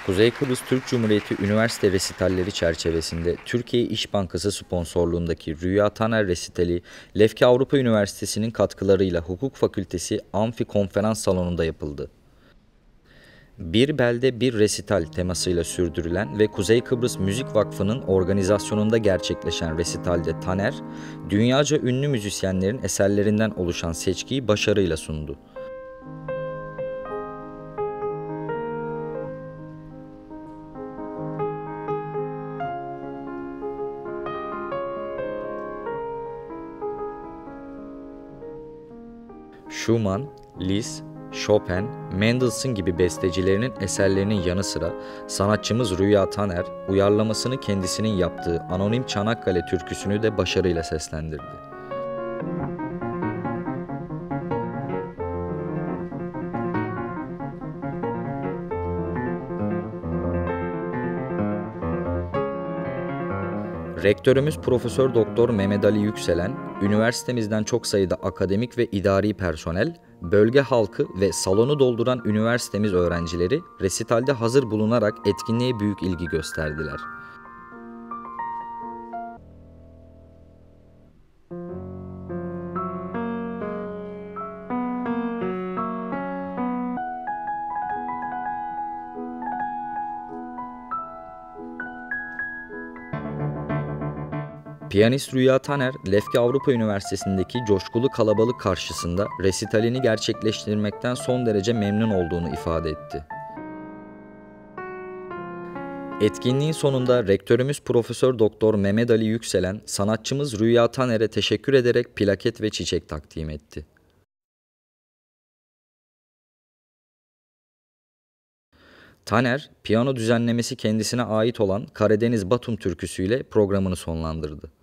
Kuzey Kıbrıs Türk Cumhuriyeti Üniversite Resitalleri çerçevesinde Türkiye İş Bankası sponsorluğundaki Rüya Taner Resitali, Lefke Avrupa Üniversitesi'nin katkılarıyla Hukuk Fakültesi Amfi Konferans Salonu'nda yapıldı. Bir belde bir resital temasıyla sürdürülen ve Kuzey Kıbrıs Müzik Vakfı'nın organizasyonunda gerçekleşen resitalde Taner, dünyaca ünlü müzisyenlerin eserlerinden oluşan seçkiyi başarıyla sundu. Schumann, Liszt, Chopin, Mendelssohn gibi bestecilerinin eserlerinin yanı sıra sanatçımız Rüya Taner, uyarlamasını kendisinin yaptığı Anonim Çanakkale türküsünü de başarıyla seslendirdi. Rektörümüz Profesör Doktor Mehmet Ali Yükselen, üniversitemizden çok sayıda akademik ve idari personel, bölge halkı ve salonu dolduran üniversitemiz öğrencileri resitalde hazır bulunarak etkinliğe büyük ilgi gösterdiler. Piyanist Rüya Taner, Lefke Avrupa Üniversitesi'ndeki coşkulu kalabalık karşısında resitalini gerçekleştirmekten son derece memnun olduğunu ifade etti. Etkinliğin sonunda rektörümüz Profesör Doktor Mehmet Ali Yükselen, sanatçımız Rüya Taner'e teşekkür ederek plaket ve çiçek takdim etti. Taner, piyano düzenlemesi kendisine ait olan Karadeniz Batum türküsüyle programını sonlandırdı.